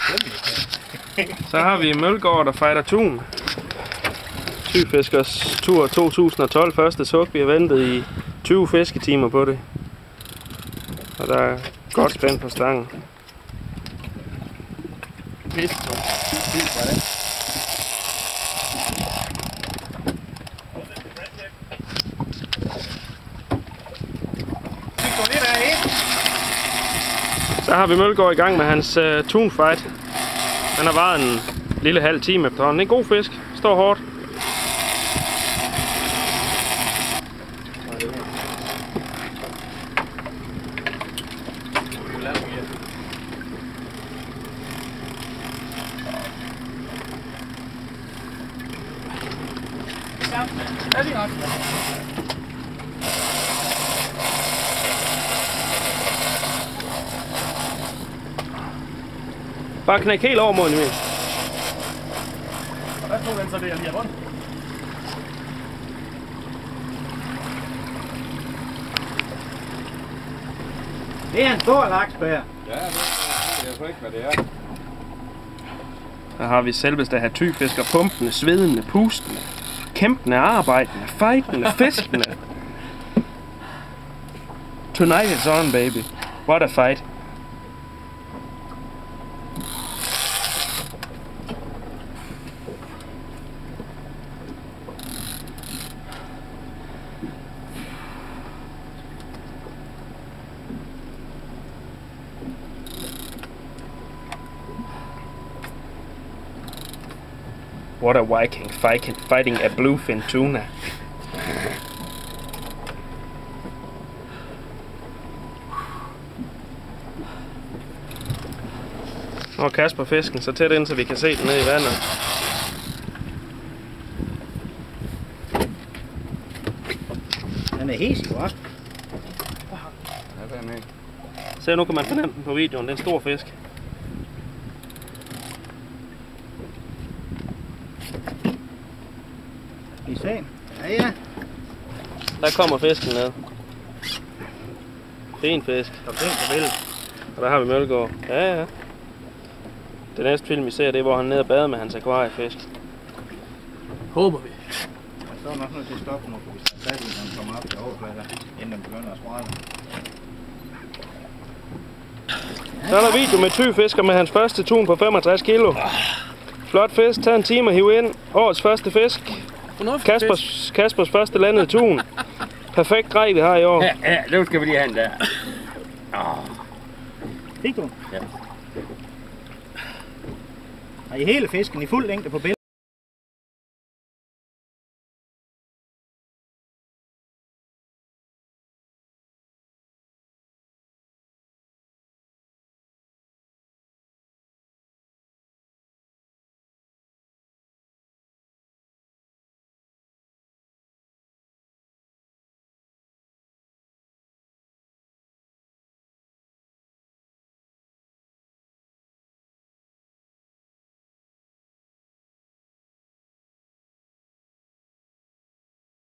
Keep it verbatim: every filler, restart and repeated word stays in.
Så har vi Mølgaard, der fighter tun. Thyfiskers tur to tusind og tolv. Første suk. Vi har ventet i tyve fisketimer på det. Og der er godt spændt på stangen. Fisk. Så har vi Mølgaard i gang med hans uh, tunfight. Han har varet en lille halv time efterhånden. En god fisk. Står hårdt. Bare knæk helt over mod Emil. Hvad tog den så det, jeg lige har rundt? Det er en stor laksbær. Ja, det er ikke, hvad det er. Der har vi selveste her thyfisker, pumpende, svedende, pustende, kæmpende, arbejdende, fightende, fiskende. Tonight is on, baby. What a fight. What a Viking fighting, fighting a bluefin tuna. Nu er Kasper fisken så tæt ind, så vi kan se den nede i vandet. Den er hissig, hva'? Ja, den er. Se, nu kan man fornemme den på videoen. Det er en stor fisk. I sen. Ja, ja. Der kommer fisken ned. Fin fisk. Der er fint på billedet. Og der har vi Mølgaard. Ja, ja. Det næste film, vi ser, det er, hvor han er nede og bader med hans akvariefisk. Håber vi. Så er nok nødt til at stoppe nu, for vi skal fat i, når den kommer op til overflader, inden den begynder at sprælle. Så er der video med thyfisker med hans første tun på femogtres kilo. Flot fisk. Tag en time og hive ind. Årets første fisk. Kaspers, Kaspers første landede tun. Perfekt grej, vi har i år. Ja, ja, nu skal vi lige have den der. Oh. Fik du? Ja. Har I hele fisken i fuld længde på billedet?